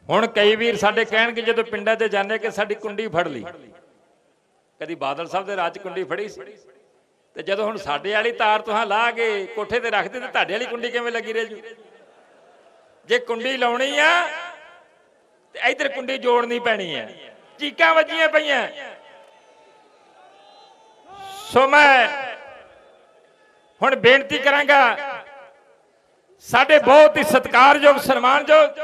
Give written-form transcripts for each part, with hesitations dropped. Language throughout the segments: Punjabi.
ਹੁਣ ਕਈ ਵੀਰ ਸਾਡੇ ਕਹਿਣਗੇ ਜਦੋਂ ਪਿੰਡਾਂ 'ਚ ਜਾਂਦੇ ਕਿ ਸਾਡੀ ਕੁੰਡੀ ਫੜ ਲਈ, ਕਦੀ ਬਾਦਲ ਸਾਹਿਬ ਦੇ ਰਾਜ ਕੁੰਡੀ ਫੜੀ ਸੀ, ਤੇ ਜਦੋਂ ਹੁਣ ਸਾਡੇ ਵਾਲੀ ਤਾਰ ਤੁਹਾਂ ਲਾ ਕੇ ਕੋਠੇ ਤੇ ਰੱਖਦੇ ਤੇ ਤੁਹਾਡੇ ਵਾਲੀ ਕੁੰਡੀ ਕਿਵੇਂ ਲੱਗੀ ਰਹਿ ਜੂ? ਜੇ ਕੁੰਡੀ ਲਾਉਣੀ ਆ ਤੇ ਇੱਧਰ ਕੁੰਡੀ ਜੋੜਨੀ ਪੈਣੀ ਹੈ। ਚੀਕਾਂ ਵੱਜੀਆਂ ਪਈਆਂ। ਸੋ ਮੈਂ ਹੁਣ ਬੇਨਤੀ ਕਰਾਂਗਾ, ਸਾਡੇ ਬਹੁਤ ਹੀ ਸਤਿਕਾਰਯੋਗ ਸਨਮਾਨਯੋਗ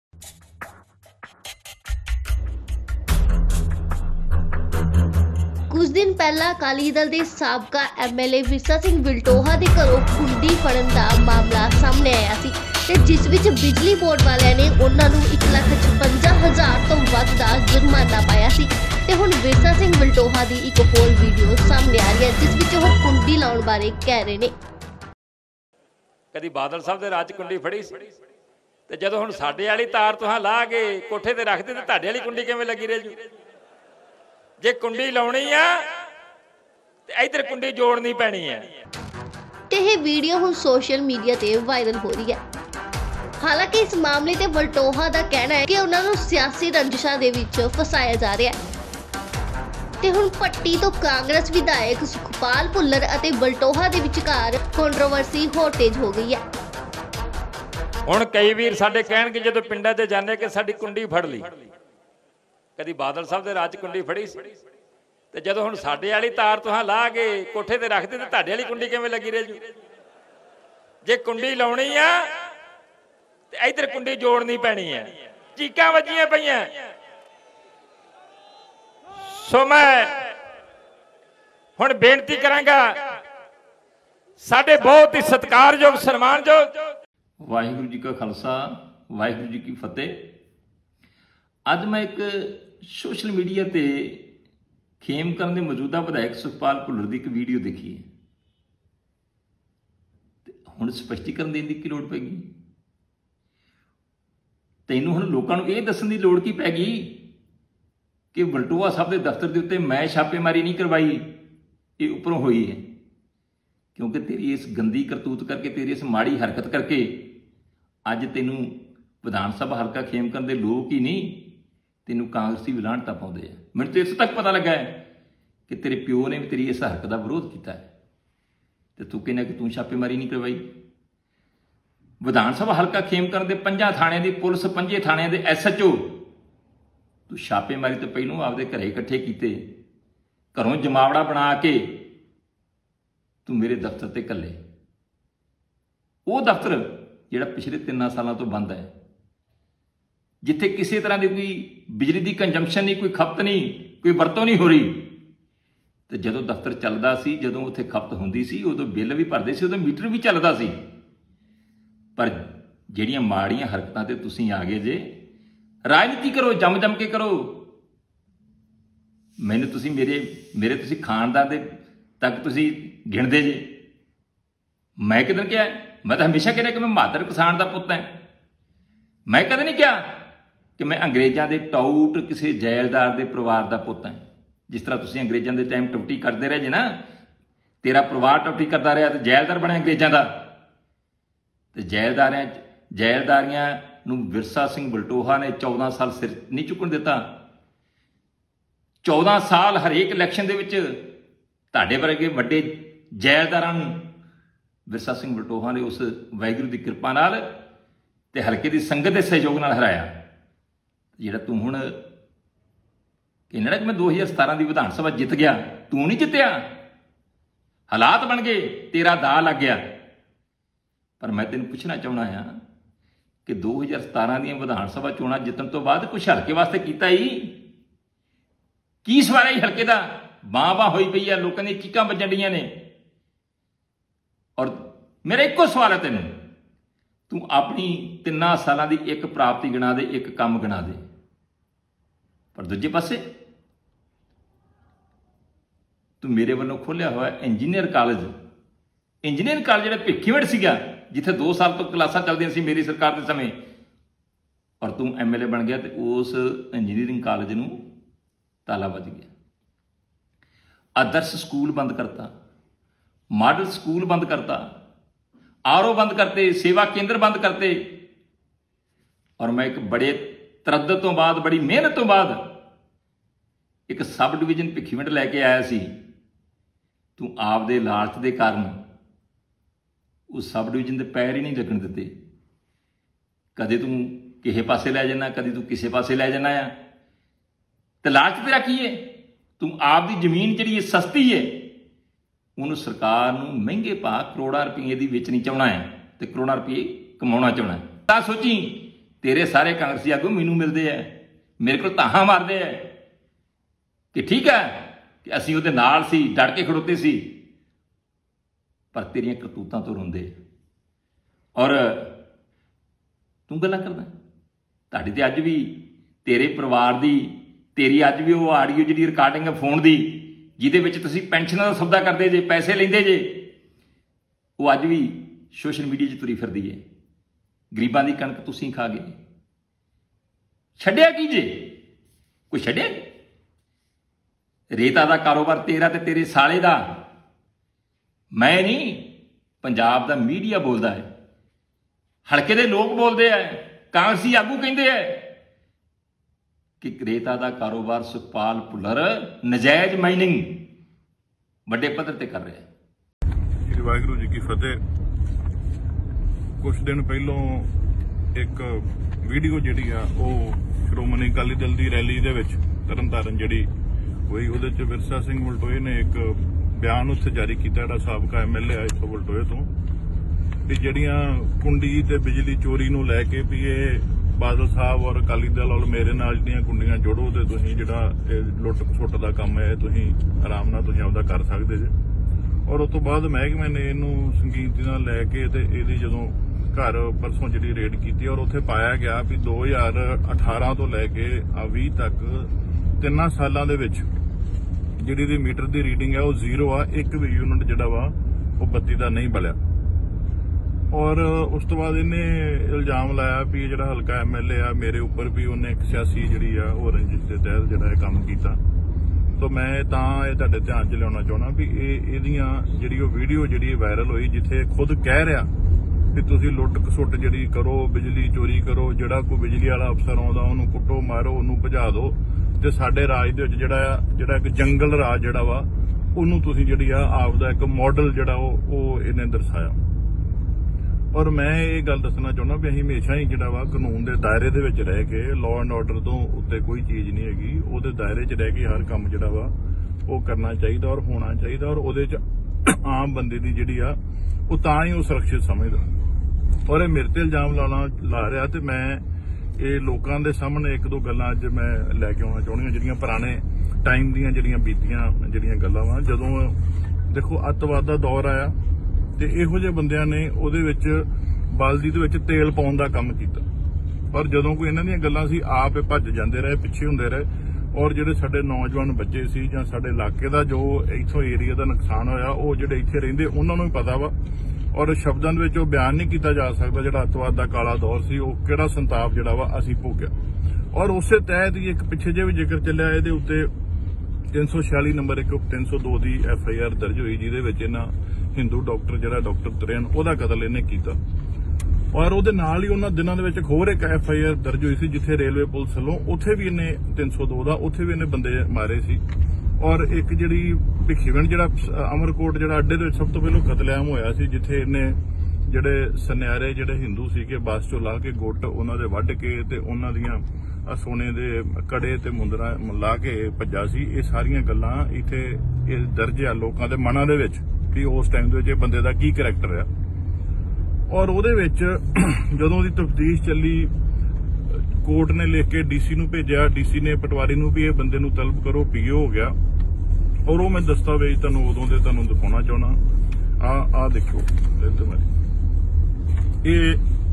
कुछ दिन पहला अकाली दल के साबका MLA विरसा सिंह विल्टोहा के घरों कुंडी फड़न का मामला सामने आया सी ते जिस विच बिजली बोर्ड वालियां ने उन्हां नूं 1,56,000 तो वध दा जुर्माना पाया सी ते हुण विरसा सिंह विल्टोहा दी एक होर वीडियो सामने आ रही है जिस विच ओह कुंडी लाउण बारे कह रहे ने। कदी बादल साहब दे राज कुंडी फड़ी सी ते जदों हुण साडे वाली तार तुहां ला के कोठे ते रखदे ते तुहाडे वाली कुंडी किवें लगी रह जू? जे कुंडी लाउणी आ ते इधर कुंडी जोड़नी पैनी है। यह वीडियो हुण सोशल मीडिया ते वायरल हो रही है। हालांकि इस मामले ते वल्टोहा दा कहना है कि उन्हां नूं सियासी रंजिशां दे विच फसाया जा रहा है ते हुण पट्टी तो कांग्रेस विधायक सुखपाल भुल्लर अते वल्टोहा दे विचकार कंट्रोवर्सी होर तेज हो गई है। हुण कई वीर साडे कहणगे जदों पिंडां 'ਚ जांदे कि साडी कुंडी फड़ लई, कदी बादल साहब दे राज कुंडी फड़ी सी ते जदों हुण साडे वाली तार तुहां ला के कोठे ते रखदे ते तुहाडे वाली कुंडी किवें लगी रह जू? जे कुंडी लाउणी आ ते इधर कुंडी जोड़नी पैनी है। चीकां वजियां पईयां। सो मैं हुण बेनती करांगा, साडे बहुत ही सत्कारयोग सन्मानयोग वाहिगुरू जी का खालसा वाहिगुरू जी की फतेह। अज मैं एक सोशल मीडिया ते खेमकरण के मौजूदा विधायक सुखपाल भुल्लर की एक वीडियो देखी है। हुण स्पष्टीकरण देने की लोड़ पैगी? तैनूं हुण लोकां नूं इह दस्सण दी लोड़ की पै गई कि वल्टोहा साहब के दफ्तर के उत्ते मैं छापेमारी नहीं करवाई, ये उपरों हुई है? क्योंकि तेरी इस गंदी करतूत करके, तेरी इस माड़ी हरकत करके अज तैनूं विधान सभा हल्का खेमकरण के लोग ही नहीं, तेनों कांग्रेसी भी लाहनत पाउंदे आ। मैनूं तो इस तक पता लगा है कि तेरे प्यो ने भी तेरी इस हरकत का विरोध किया है तो तू कहना कि तू छापेमारी नहीं करवाई। विधान सभा हल्का खेमकरण के 5 थाणिਆਂ की पुलिस, 5 थाणिਆਂ के SHO तू छापेमारी तो पहलों आपदे घरे इकट्ठे किए, घरों जमावड़ा बना के तू मेरे दफ्तर ते घल्ले। वो दफ्तर जिहड़ा पिछले 3 सालों तो बंद है, जिथे किसी तरह की कोई बिजली की कंजम्पशन नहीं, कोई खपत नहीं, कोई वरतों नहीं हो रही। तो जदों दफ्तर चलता सी, जदों उत्थे खपत होंदी सी, उदों बिल भी भरदे सी, उदों मीटर भी चलता सी। पर जिहड़ियां माड़ियां हरकतां ते तुसीं आ गए जे, राजनीति करो, जम जम के करो। मैनूं तुसीं मेरे तुसीं खानदान दे तक तुसीं गिणदे जे। मैं किदन कहा? मैं तो हमेशा कह रहा कि मैं बहादुर किसान का पुत है। मैं कदे नहीं कहा कि मैं अंग्रेज़ों के टाउट किसी जैलदार के परिवार का पुत है। जिस तरह तुसीं अंग्रेज़ों के टाइम टुपटी करते रहे जे ना, तेरा परिवार टुपटी करता रहा तो जैलदार बने अंग्रेज़ों का। तो जैलदारियां नूं विरसा सिंह विल्टोहा ने 14 साल सिर नहीं चुकन दिता। 14 साल हरेक इलैक्शन दे विच तुहाडे वर्गे वड्डे जैलदारां नूं विरसा सिंह विल्टोहा ने उस वाहिगुरू की कृपा नाल ते हल्के की संगत के सहयोग नाल हराया। जिहड़ा तू हुण कहना कि मैं 2017 की विधान सभा जित गया, तू नहीं जितया, हालात बन गए, तेरा दा लग गया। पर मैं तेन पूछना चाहना है कि 2017 दी विधान सभा चोणां जितन तो बाद कुछ हल्के वास्ते कीता ही की? सवारा ही हल्के का बां बां होई पई है, लोगों दी चीकां वजण डईआं ने। और मेरा एको सवाल है तेनों, तू अपनी 3 सालों की एक प्राप्ति गिना दे, एक काम गिना दे। पर दूजे पासे तू मेरे वालों खोलिया हुआ इंजीनियर कॉलेज जिहड़ा भिखीवड़ सीगा, जिथे 2 साल तो क्लासां चलदियां सी मेरी सरकार के समय, और तू MLA बन गया तो उस इंजीनियरिंग कॉलेज नूं ताला बज गया। आदर्श स्कूल बंद करता, मॉडल स्कूल बंद करता, RO बंद करते, सेवा केंद्र बंद करते। और मैं एक बड़े ਤਰੱਦਦ ਤੋਂ ਬਾਅਦ, ਬੜੀ ਮਿਹਨਤ ਤੋਂ ਬਾਅਦ ਇੱਕ ਸਬ ਡਿਵੀਜ਼ਨ ਭਿੱਖੀਵਿੰਡ ਲੈ ਕੇ ਆਇਆ ਸੀ। ਤੂੰ ਆਪਦੇ ਲਾਲਚ ਦੇ ਕਾਰਨ ਉਸ ਸਬ ਡਿਵੀਜ਼ਨ ਦੇ ਪੈਰ ਹੀ ਨਹੀਂ ਲੱਗਣ ਦਿੱਤੇ। ਕਦੇ ਤੂੰ ਕਿਸੇ ਪਾਸੇ ਲੈ ਜਾਣਾ, ਕਦੇ ਤੂੰ ਕਿਸੇ ਪਾਸੇ ਲੈ ਜਾਣਾ ਆ। ਤੇ ਲਾਲਚ ਤੇਰਾ ਕੀ ਹੈ? ਤੂੰ ਆਪਦੀ ਜ਼ਮੀਨ ਜਿਹੜੀ ਹੈ ਸਸਤੀ ਹੈ, ਉਹਨੂੰ ਸਰਕਾਰ ਨੂੰ ਮਹਿੰਗੇ ਭਾਅ ਕਰੋੜਾਂ ਰੁਪਏ ਦੀ ਵੇਚਣੀ ਚਾਹੁੰਦਾ ਹੈ ਤੇ ਕਰੋੜਾਂ ਰੁਪਏ ਕਮਾਉਣਾ ਚਾਹੁੰਦਾ ਹੈ। ਤਾਂ ਸੋਚੀ, ਤੇਰੇ ਸਾਰੇ ਕਾਂਗਰਸੀ ਆਗੂ ਮੈਨੂੰ ਮਿਲਦੇ ਆ, ਮੇਰੇ ਕੋਲ ਤਾਹਾਂ ਮਾਰਦੇ ਆ ਕਿ ਠੀਕ ਹੈ ਕਿ ਅਸੀਂ ਉਹਦੇ ਨਾਲ ਸੀ, ਡਟ ਕੇ ਖੜੋਤੇ ਸੀ, ਪਰ ਤੇਰੀਆਂ ਕਰਤੂਤਾਂ ਤੋਂ ਰੋਂਦੇ। ਔਰ ਤੂੰ ਗੱਲਾਂ ਕਰਦਾ, ਤੁਹਾਡੀ ਤੇ ਅੱਜ ਵੀ ਤੇਰੇ ਪਰਿਵਾਰ ਦੀ, ਤੇਰੀ ਅੱਜ ਵੀ ਉਹ ਆਡੀਓ ਜਿਹੜੀ ਰਿਕਾਰਡਿੰਗ ਹੈ ਫੋਨ ਦੀ, ਜਿਹਦੇ ਵਿੱਚ ਤੁਸੀਂ ਪੈਨਸ਼ਨਾਂ ਦਾ ਸੌਦਾ ਕਰਦੇ ਜੇ, ਪੈਸੇ ਲੈਂਦੇ ਜੇ, ਉਹ ਅੱਜ ਵੀ ਸੋਸ਼ਲ ਮੀਡੀਆ 'ਚ ਤੁਰੀ ਫਿਰਦੀ ਹੈ। ਗਰੀਬਾਂ ਦੀ ਕਣਕ ਤੁਸੀਂ ਖਾ ਗਏ। ਛੱਡਿਆ ਕੀ ਜੇ? ਕੋਈ ਛੱਡਿਆ? ਰੇਤਾ ਦਾ ਕਾਰੋਬਾਰ ਤੇਰਾ ਤੇ ਤੇਰੇ ਸਾਲੇ ਦਾ, ਮੈਂ ਨਹੀਂ, ਪੰਜਾਬ ਦਾ ਮੀਡੀਆ ਬੋਲਦਾ ਹੈ, ਹਲਕੇ ਦੇ ਲੋਕ ਬੋਲਦੇ ਆ, ਕਾਂਗਰਸੀ ਆਗੂ ਕਹਿੰਦੇ ਆ ਕਿ ਰੇਤਾ ਦਾ ਕਾਰੋਬਾਰ ਸੁਖਪਾਲ ਭੁੱਲਰ ਨਜਾਇਜ਼ ਮਾਈਨਿੰਗ ਵੱਡੇ ਪੱਧਰ ਤੇ ਕਰ ਰਿਹਾ ਹੈ। ਸ੍ਰੀ ਵਾਹਿਗੁਰੂ ਜੀ ਕੀ ਫਤਿਹ। ਕੁਝ ਦਿਨ ਪਹਿਲੋਂ ਇੱਕ ਵੀਡੀਓ ਜਿਹੜੀ ਆ ਉਹ ਸ਼੍ਰੋਮਣੀ ਅਕਾਲੀ ਦਲ ਦੀ ਰੈਲੀ ਦੇ ਵਿੱਚ ਤਰਨਤਾਰਨ ਜਿਹੜੀ ਹੋਈ, ਉਹਦੇ 'ਚ ਵਿਰਸਾ ਸਿੰਘ ਵਲਟੋਏ ਨੇ ਇੱਕ ਬਿਆਨ ਉੱਥੇ ਜਾਰੀ ਕੀਤਾ, ਜਿਹੜਾ ਸਾਬਕਾ MLA ਆ ਇੱਥੋਂ ਵਲਟੋਏ ਤੋਂ, ਵੀ ਜਿਹੜੀਆਂ ਕੁੰਡੀ ਤੇ ਬਿਜਲੀ ਚੋਰੀ ਨੂੰ ਲੈ ਕੇ ਵੀ ਇਹ ਬਾਦਲ ਸਾਹਿਬ ਔਰ ਅਕਾਲੀ ਦਲ ਔਰ ਮੇਰੇ ਨਾਲ ਜਿਹੜੀਆਂ ਕੁੰਡੀਆਂ ਜੋੜੋ ਤੇ ਤੁਸੀਂ ਜਿਹੜਾ ਇਹ ਲੁੱਟ ਖਸੁੱਟ ਦਾ ਕੰਮ ਹੈ ਤੁਸੀਂ ਆਰਾਮ ਨਾਲ ਤੁਸੀਂ ਆਪਦਾ ਕਰ ਸਕਦੇ ਜੇ। ਔਰ ਉਸ ਤੋਂ ਬਾਅਦ ਮਹਿਕਮੇ ਨੇ ਇਹਨੂੰ ਸੰਗੀਨ ਨਾਲ ਲੈ ਕੇ ਤੇ ਇਹਦੀ ਜਦੋਂ ਘਰ ਪਰਸੋਂ ਜਿਹੜੀ ਰੇਡ ਕੀਤੀ ਔਰ ਉੱਥੇ ਪਾਇਆ ਗਿਆ ਵੀ 2018 ਤੋਂ ਲੈ ਕੇ 20 ਤੱਕ 3 ਸਾਲਾਂ ਦੇ ਵਿੱਚ ਜਿਹੜੀ ਦੀ ਮੀਟਰ ਦੀ ਰੀਡਿੰਗ ਹੈ ਉਹ 0 ਆ, ਇੱਕ ਵੀ ਯੂਨਿਟ ਜਿਹੜਾ ਵਾ ਉਹ ਬੱਤੀ ਦਾ ਨਹੀਂ ਬਲਿਆ। ਔਰ ਉਸ ਤੋਂ ਬਾਅਦ ਇਹਨੇ ਇਲਜ਼ਾਮ ਲਾਇਆ ਵੀ ਜਿਹੜਾ ਹਲਕਾ MLA ਆ ਮੇਰੇ ਉੱਪਰ ਵੀ ਉਹਨੇ ਇੱਕ ਸਿਆਸੀ ਜਿਹੜੀ ਆ ਉਹ ਰੰਜਿਸ਼ ਦੇ ਤਹਿਤ ਜਿਹੜਾ ਇਹ ਕੰਮ ਕੀਤਾ। ਤਾਂ ਮੈਂ ਤਾਂ ਇਹ ਤੁਹਾਡੇ ਧਿਆਨ 'ਚ ਲਿਆਉਣਾ ਚਾਹੁੰਦਾ ਵੀ ਇਹਦੀਆਂ ਜਿਹੜੀ ਉਹ ਵੀਡੀਓ ਜਿਹੜੀ ਵਾਇਰਲ ਹੋਈ, ਜਿੱਥੇ ਖੁਦ ਕਹਿ ਰਿਹਾ ਵੀ ਤੁਸੀਂ ਲੁੱਟ ਖਸੁੱਟ ਜਿਹੜੀ ਕਰੋ, ਬਿਜਲੀ ਚੋਰੀ ਕਰੋ, ਜਿਹੜਾ ਕੋਈ ਬਿਜਲੀ ਵਾਲਾ ਅਫਸਰ ਆਉਂਦਾ ਉਹਨੂੰ ਕੁੱਟੋ ਮਾਰੋ, ਉਹਨੂੰ ਭਜਾ ਦਿਓ, ਤੇ ਸਾਡੇ ਰਾਜ ਦੇ ਵਿੱਚ ਜਿਹੜਾ ਇੱਕ ਜੰਗਲ ਰਾਜ ਜਿਹੜਾ ਵਾ ਉਹਨੂੰ ਤੁਸੀਂ ਜਿਹੜੀ ਆ ਆਪਦਾ ਇੱਕ ਮਾਡਲ ਜਿਹੜਾ ਉਹ ਇਹਨੇ ਦਰਸਾਇਆ। ਔਰ ਮੈਂ ਇਹ ਗੱਲ ਦੱਸਣਾ ਚਾਹੁੰਦਾ ਵੀ ਅਸੀਂ ਹਮੇਸ਼ਾ ਹੀ ਜਿਹੜਾ ਵਾ ਕਾਨੂੰਨ ਦੇ ਦਾਇਰੇ ਦੇ ਵਿੱਚ ਰਹਿ ਕੇ, ਲਾਅ ਐਂਡ ਆਰਡਰ ਤੋਂ ਉੱਤੇ ਕੋਈ ਚੀਜ਼ ਨਹੀਂ ਹੈਗੀ, ਉਹਦੇ ਦਾਇਰੇ 'ਚ ਰਹਿ ਕੇ ਹਰ ਕੰਮ ਜਿਹੜਾ ਵਾ ਉਹ ਕਰਨਾ ਚਾਹੀਦਾ ਔਰ ਹੋਣਾ ਚਾਹੀਦਾ। ਔਰ ਉਹਦੇ 'ਚ ਆਮ ਬੰਦੇ ਦੀ ਜਿਹੜੀ ਆ ਉਹ ਤਾਂ ਹੀ ਉਹ ਸੁਰੱਖਿਅਤ ਸਮਝਦਾ। ਔਰ ਇਹ ਮੇਰੇ ਤੇ ਇਲਜ਼ਾਮ ਲਾ ਰਿਹਾ, ਤੇ ਮੈਂ ਇਹ ਲੋਕਾਂ ਦੇ ਸਾਹਮਣੇ ਇੱਕ ਦੋ ਗੱਲਾਂ ਅੱਜ ਮੈਂ ਲੈ ਕੇ ਆਉਣਾ ਚਾਹੁੰਦੀਆਂ, ਜਿਹੜੀਆਂ ਪੁਰਾਣੇ ਟਾਈਮ ਦੀਆਂ ਜਿਹੜੀਆਂ ਬੀਤੀਆਂ ਜਿਹੜੀਆਂ ਗੱਲਾਂ ਵਾ। ਜਦੋਂ ਦੇਖੋ ਅੱਤਵਾਦ ਦਾ ਦੌਰ ਆਇਆ ਤੇ ਇਹੋ ਜਿਹੇ ਬੰਦਿਆਂ ਨੇ ਉਹਦੇ ਵਿੱਚ ਬਲਦੀ ਦੇ ਵਿੱਚ ਤੇਲ ਪਾਉਣ ਦਾ ਕੰਮ ਕੀਤਾ, ਪਰ ਜਦੋਂ ਕੋਈ ਇਹਨਾਂ ਦੀਆਂ ਗੱਲਾਂ ਸੀ ਆਪ ਇਹ ਭੱਜ ਜਾਂਦੇ ਰਹੇ, ਪਿੱਛੇ ਹੁੰਦੇ ਰਹੇ। ਔਰ ਜਿਹੜੇ ਸਾਡੇ ਨੌਜਵਾਨ ਬੱਚੇ ਸੀ ਜਾਂ ਸਾਡੇ ਇਲਾਕੇ ਦਾ ਜੋ ਇੱਥੋਂ ਏਰੀਆ ਦਾ ਨੁਕਸਾਨ ਹੋਇਆ, ਉਹ ਜਿਹੜੇ ਇੱਥੇ ਰਹਿੰਦੇ ਉਹਨਾਂ ਨੂੰ ਵੀ ਪਤਾ ਵਾ। ਔਰ ਸ਼ਬਦਾਂ ਦੇ ਵਿੱਚ ਉਹ ਬਿਆਨ ਨਹੀਂ ਕੀਤਾ ਜਾ ਸਕਦਾ ਜਿਹੜਾ ਅੱਤਵਾਦ ਦਾ ਕਾਲਾ ਦੌਰ ਸੀ, ਉਹ ਕਿਹੜਾ ਸੰਤਾਪ ਜਿਹੜਾ ਵਾ ਅਸੀਂ ਭੋਗਿਆ। ਔਰ ਉਸੇ ਤਹਿਤ ਹੀ ਇੱਕ ਪਿੱਛੇ ਜੇ ਵੀ ਜ਼ਿਕਰ ਚੱਲਿਆ, ਇਹਦੇ ਉੱਤੇ 346 ਨੰਬਰ 302 ਦੀ FIR ਦਰਜ ਹੋਈ, ਜਿਹਦੇ ਵਿੱਚ ਇਹਨਾਂ ਹਿੰਦੂ ਡਾਕਟਰ ਜਿਹੜਾ ਡਾਕਟਰ ਤਰਨ ਉਹਦਾ ਕਤਲ ਇਹਨੇ ਕੀਤਾ। ਔਰ ਉਹਦੇ ਨਾਲ ਹੀ ਉਹਨਾਂ ਦਿਨਾਂ ਦੇ ਵਿੱਚ ਇੱਕ ਹੋਰ ਇੱਕ FIR ਦਰਜ ਹੋਈ ਸੀ, ਜਿੱਥੇ ਰੇਲਵੇ ਪੁਲਿਸ ਵੱਲੋਂ ਉੱਥੇ ਵੀ ਇਹਨੇ 302 ਦਾ ਉੱਥੇ ਵੀ ਇਹਨੇ ਬੰਦੇ ਮਾਰੇ ਸੀ। ਔਰ ਇੱਕ ਜਿਹੜੀ ਭਿੱਖੀਵਿੰਡ ਜਿਹੜਾ ਅਮਰਕੋਟ ਜਿਹੜਾ ਅੱਡੇ ਦੇ ਵਿੱਚ ਸਭ ਤੋਂ ਪਹਿਲਾਂ ਕਤਲੇਆਮ ਹੋਇਆ ਸੀ, ਜਿੱਥੇ ਇਹਨੇ ਜਿਹੜੇ ਸੁਨਿਆਰੇ ਜਿਹੜੇ ਹਿੰਦੂ ਸੀਗੇ ਬੱਸ ਚੋਂ ਲਾ ਕੇ ਗੁੱਟ ਉਹਨਾਂ ਦੇ ਵੱਢ ਕੇ ਤੇ ਉਹਨਾਂ ਦੀਆਂ ਸੋਨੇ ਦੇ ਕੜੇ ਤੇ ਮੁੰਦਰਾਂ ਲਾ ਕੇ ਭੱਜਾ ਸੀ। ਇਹ ਸਾਰੀਆਂ ਗੱਲਾਂ ਇੱਥੇ ਇਹ ਦਰਜ ਆ ਲੋਕਾਂ ਦੇ ਮਨਾਂ ਦੇ ਵਿੱਚ ਕਿ ਉਸ ਟਾਈਮ ਦੇ ਵਿੱਚ ਇਹ ਬੰਦੇ ਦਾ ਕੀ ਕਰੈਕਟਰ ਆ। ਔਰ ਉਹਦੇ ਵਿੱਚ ਜਦੋਂ ਦੀ ਤਫਤੀਸ਼ ਚੱਲੀ, ਕੋਰਟ ਨੇ ਲਿਖ ਕੇ DC ਨੂੰ ਭੇਜਿਆ, DC ਨੇ ਪਟਵਾਰੀ ਨੂੰ ਵੀ ਇਹ ਬੰਦੇ ਨੂੰ ਤਲਬ ਕਰੋ, PO ਹੋ ਗਿਆ। ਔਰ ਉਹ ਮੈਂ ਦਸਤਾਵੇਜ਼ ਤੁਹਾਨੂੰ ਉਦੋਂ ਦੇ ਤੁਹਾਨੂੰ ਦਿਖਾਉਣਾ ਚਾਹੁੰਦਾ। ਆ ਦੇਖੋ, ਇਹ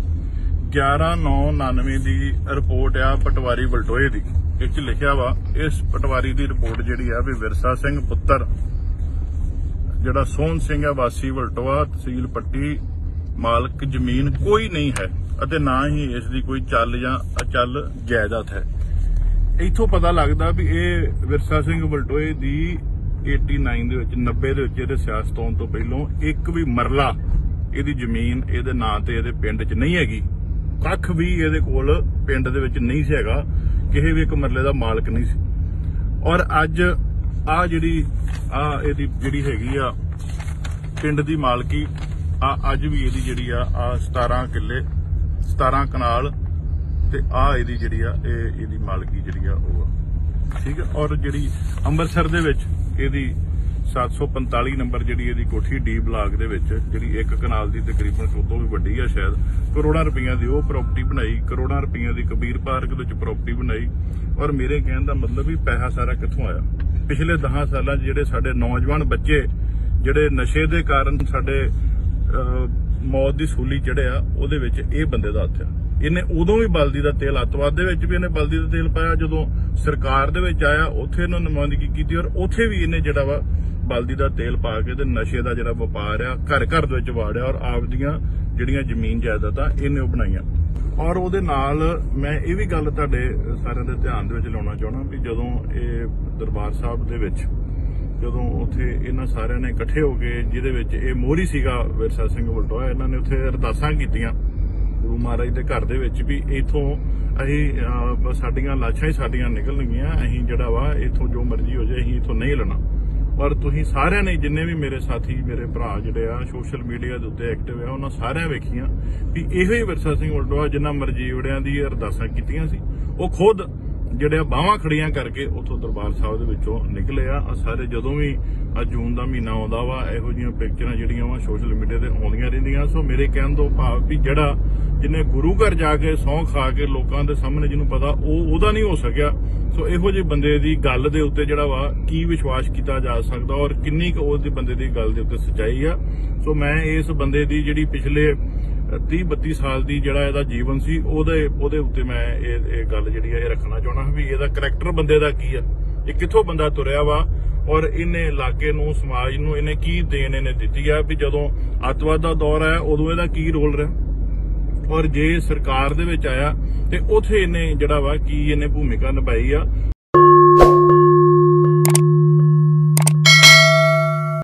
11/9/99 ਦੀ ਰਿਪੋਰਟ ਆ ਪਟਵਾਰੀ ਵਲਟੋਏ ਦੀ। ਇਹ 'ਚ ਲਿਖਿਆ ਵਾ, ਇਸ ਪਟਵਾਰੀ ਦੀ ਰਿਪੋਰਟ ਜਿਹੜੀ ਆ ਵੀ ਵਿਰਸਾ ਸਿੰਘ ਪੁੱਤਰ ਜਿਹੜਾ ਸੋਹਣ ਸਿੰਘ ਆ ਵਾਸੀ ਵਲਟੋਆ ਤਹਿਸੀਲ ਪੱਟੀ, ਮਾਲਕ ਜ਼ਮੀਨ ਕੋਈ ਨਹੀਂ ਹੈ ਅਤੇ ਨਾ ਹੀ ਇਸ ਦੀ ਕੋਈ ਚੱਲ ਜਾਂ ਅਚਲ ਜਾਇਦਾਦ ਹੈ। ਇੱਥੋਂ ਪਤਾ ਲੱਗਦਾ ਵੀ ਇਹ ਵਿਰਸਾ ਸਿੰਘ ਵਲਟੋਏ ਦੀ 89 ਦੇ ਵਿੱਚ 90 ਦੇ ਵਿੱਚ ਇਹਦੇ ਸਿਆਸਤ ਆਉਣ ਤੋਂ ਪਹਿਲਾਂ ਇੱਕ ਵੀ ਮਰਲਾ ਇਹਦੀ ਜ਼ਮੀਨ ਇਹਦੇ ਨਾਂ ਤੇ ਇਹਦੇ ਪਿੰਡ 'ਚ ਨਹੀਂ ਹੈਗੀ। ਕੱਖ ਵੀ ਇਹਦੇ ਕੋਲ ਪਿੰਡ ਦੇ ਵਿੱਚ ਨਹੀਂ ਸੀ ਹੈਗਾ, ਕਿਸੇ ਵੀ ਇੱਕ ਮਰਲੇ ਦਾ ਮਾਲਕ ਨਹੀਂ ਸੀ। ਔਰ ਅੱਜ ਇਹਦੀ ਜਿਹੜੀ ਹੈਗੀ ਆ ਪਿੰਡ ਦੀ ਮਾਲਕੀ ਅੱਜ ਵੀ ਇਹਦੀ ਜਿਹੜੀ ਆ 17 ਕਿੱਲੇ 17 ਕਨਾਲ ਤੇ ਇਹਦੀ ਜਿਹੜੀ ਆ ਇਹਦੀ ਮਾਲਕੀ ਜਿਹੜੀ ਆ ਉਹ ਆ, ਠੀਕ ਹੈ। ਔਰ ਜਿਹੜੀ ਅੰਮ੍ਰਿਤਸਰ ਦੇ ਵਿੱਚ ਇਹਦੀ 745 ਨੰਬਰ ਜਿਹੜੀ ਇਹਦੀ ਕੋਠੀ ਡੀ ਬਲਾਕ ਦੇ ਵਿੱਚ ਜਿਹੜੀ 1 ਕਨਾਲ ਦੀ ਤਕਰੀਬਨ ਉਦੋਂ ਵੀ ਵੱਡੀ ਆ, ਸ਼ਾਇਦ ਕਰੋੜਾਂ ਰੁਪਈਆਂ ਦੀ ਉਹ ਪ੍ਰਾਪਰਟੀ ਬਣਾਈ, ਕਰੋੜਾਂ ਰੁਪਈਆਂ ਦੀ ਕਬੀਰ ਪਾਰਕ ਦੇ ਵਿੱਚ ਪ੍ਰਾਪਰਟੀ ਬਣਾਈ। ਔਰ ਮੇਰੇ ਕਹਿਣ ਦਾ ਮਤਲਬ ਵੀ ਪੈਸਾ ਸਾਰਾ ਕਿੱਥੋਂ ਆਇਆ? ਪਿਛਲੇ 10 ਸਾਲਾਂ 'ਚ ਜਿਹੜੇ ਸਾਡੇ ਨੌਜਵਾਨ ਬੱਚੇ ਜਿਹੜੇ ਨਸ਼ੇ ਦੇ ਕਾਰਨ ਸਾਡੇ ਮੌਤ ਦੀ ਸੂਲੀ ਚੜਿਆ, ਉਹਦੇ ਵਿੱਚ ਇਹ ਬੰਦੇ ਦਾ ਹੱਥ ਆ। ਇਹਨੇ ਉਦੋਂ ਵੀ ਬਲਦੀ ਦਾ ਤੇਲ, ਅੱਤਵਾਦ ਦੇ ਵਿੱਚ ਵੀ ਇਹਨੇ ਬਲਦੀ ਦਾ ਤੇਲ ਪਾਇਆ, ਜਦੋਂ ਸਰਕਾਰ ਦੇ ਵਿੱਚ ਆਇਆ ਉੱਥੇ ਇਹਨੇ ਨੁਮਾਇੰਦਗੀ ਕੀਤੀ ਔਰ ਉੱਥੇ ਵੀ ਇਹਨੇ ਜਿਹੜਾ ਵਾ ਬਲਦੀ ਦਾ ਤੇਲ ਪਾ ਕੇ ਤੇ ਨਸ਼ੇ ਦਾ ਜਿਹੜਾ ਵਪਾਰ ਆ ਘਰ ਘਰ ਦੇ ਵਿੱਚ ਵਾੜਿਆ ਔਰ ਆਪਦੀਆਂ ਜਿਹੜੀਆਂ ਜ਼ਮੀਨ ਜਾਇਦਾਦਾਂ ਇਹਨੇ ਉਹ ਬਣਾਈਆਂ। ਔਰ ਉਹਦੇ ਨਾਲ ਮੈਂ ਇਹ ਵੀ ਗੱਲ ਤੁਹਾਡੇ ਸਾਰਿਆਂ ਦੇ ਧਿਆਨ ਦੇ ਵਿੱਚ ਲਿਆਉਣਾ ਚਾਹੁੰਦਾ ਵੀ ਜਦੋਂ ਇਹ ਦਰਬਾਰ ਸਾਹਿਬ ਦੇ ਵਿੱਚ ਜਦੋਂ ਉੱਥੇ ਇਹਨਾਂ ਸਾਰਿਆਂ ਨੇ ਇਕੱਠੇ ਹੋ ਕੇ, ਜਿਹਦੇ ਵਿੱਚ ਇਹ ਮੋਹਰੀ ਸੀਗਾ ਵਿਰਸਾ ਸਿੰਘ ਵਲਟੋਆ, ਇਹਨਾਂ ਨੇ ਉੱਥੇ ਅਰਦਾਸਾਂ ਕੀਤੀਆਂ ਗੁਰੂ ਮਹਾਰਾਜ ਦੇ ਘਰ ਦੇ ਵਿੱਚ ਵੀ ਇਥੋਂ ਅਸੀਂ ਸਾਡੀਆਂ ਲਾਸ਼ਾਂ ਹੀ ਸਾਡੀਆਂ ਨਿਕਲਣਗੀਆਂ, ਅਸੀਂ ਜਿਹੜਾ ਵਾ ਇਥੋਂ ਜੋ ਮਰਜ਼ੀ ਹੋ ਜਾਏ ਅਸੀਂ ਇਥੋਂ ਨਹੀਂ ਲੈਣਾ। ਔਰ ਤੁਸੀਂ ਸਾਰਿਆਂ ਨੇ, ਜਿੰਨੇ ਵੀ ਮੇਰੇ ਸਾਥੀ ਮੇਰੇ ਭਰਾ ਜਿਹੜੇ ਆ ਸੋਸ਼ਲ ਮੀਡੀਆ ਦੇ ਉੱਤੇ ਐਕਟਿਵ ਆ, ਉਹਨਾਂ ਸਾਰਿਆਂ ਵੇਖੀਆਂ ਵੀ ਇਹੋ ਹੀ ਵਿਰਸਾ ਸਿੰਘ ਵਲਟੋਆ ਜਿਨ੍ਹਾਂ ਮਰਜ਼ੀ ਵੜਿਆਂ ਦੀ ਅਰਦਾਸਾਂ ਕੀਤੀਆਂ ਸੀ, ਉਹ ਖੁਦ ਜਿਹੜੇ ਬਾਹਾਂ ਖੜੀਆਂ ਕਰਕੇ ਉੱਥੋਂ ਦਰਬਾਰ ਸਾਹਿਬ ਦੇ ਵਿੱਚੋਂ ਨਿਕਲੇ ਆ। ਸਾਰੇ ਜਦੋਂ ਵੀ ਜੂਨ ਦਾ ਮਹੀਨਾ ਆਉਂਦਾ ਵਾ ਇਹੋ ਜਿਹੀਆਂ ਪਿਕਚਰਾਂ ਜਿਹੜੀਆਂ ਵਾ ਸੋਸ਼ਲ ਮੀਡੀਆ ਤੇ ਆਉਂਦੀਆਂ ਰਹਿੰਦੀਆਂ। ਸੋ ਮੇਰੇ ਕਹਿਣ ਤੋਂ ਭਾਵ ਵੀ ਜਿਹੜਾ ਜਿਹਨੇ ਗੁਰੂ ਘਰ ਜਾ ਕੇ ਸਹੁੰ ਖਾ ਕੇ ਲੋਕਾਂ ਦੇ ਸਾਹਮਣੇ ਜਿਹਨੂੰ ਪਤਾ ਉਹਦਾ ਨਹੀਂ ਹੋ ਸਕਿਆ। ਸੋ ਇਹੋ ਜਿਹੇ ਬੰਦੇ ਦੀ ਗੱਲ ਦੇ ਉੱਤੇ ਜਿਹੜਾ ਵਾ ਕੀ ਵਿਸ਼ਵਾਸ ਕੀਤਾ ਜਾ ਸਕਦਾ ਔਰ ਕਿੰਨੀ ਕੁ ਉਹਦੇ ਬੰਦੇ ਦੀ ਗੱਲ ਦੇ ਉੱਤੇ ਸੱਚਾਈ ਆ। ਸੋ ਮੈਂ ਇਸ ਬੰਦੇ ਦੀ ਜਿਹੜੀ ਪਿਛਲੇ 30-32 ਸਾਲ ਦੀ ਜਿਹੜਾ ਇਹਦਾ ਜੀਵਨ ਸੀ ਉਹਦੇ ਉੱਤੇ ਮੈਂ ਇਹ ਗੱਲ ਜਿਹੜੀ ਆ ਇਹ ਰੱਖਣਾ ਚਾਹੁੰਦਾ ਵੀ ਇਹਦਾ ਕਰੈਕਟਰ ਬੰਦੇ ਦਾ ਕੀ ਆ, ਇਹ ਕਿੱਥੋਂ ਬੰਦਾ ਤੁਰਿਆ ਵਾ ਔਰ ਇਹਨੇ ਇਲਾਕੇ ਨੂੰ ਸਮਾਜ ਨੂੰ ਇਹਨੇ ਕੀ ਦੇਣ ਇਹਨੇ ਦਿੱਤੀ ਆ। ਵੀ ਜਦੋਂ ਅੱਤਵਾਦ ਦਾ ਦੌਰ ਆਇਆ ਉਦੋਂ ਇਹਦਾ ਕੀ ਰੋਲ ਰਿਹਾ ਔਰ ਜੇ ਸਰਕਾਰ ਦੇ ਵਿੱਚ ਆਇਆ ਤੇ ਉੱਥੇ ਇਹਨੇ ਜਿਹੜਾ ਵਾ ਕੀ ਇਹਨੇ ਭੂਮਿਕਾ ਨਿਭਾਈ ਆ।